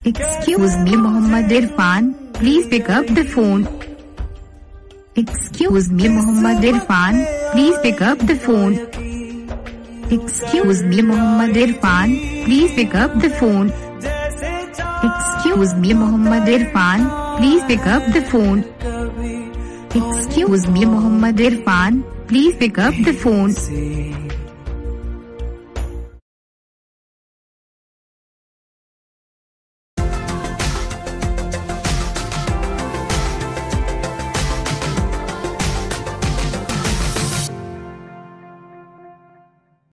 Excuse me, Mohammed Irfan, please pick up the phone. Excuse me, Mohammed Irfan, please pick up the phone. Excuse me, Mohammed Irfan, please pick up the phone. Excuse me, Mohammed Irfan, please pick up the phone. Excuse me, Mohammed Irfan, please pick up the phone.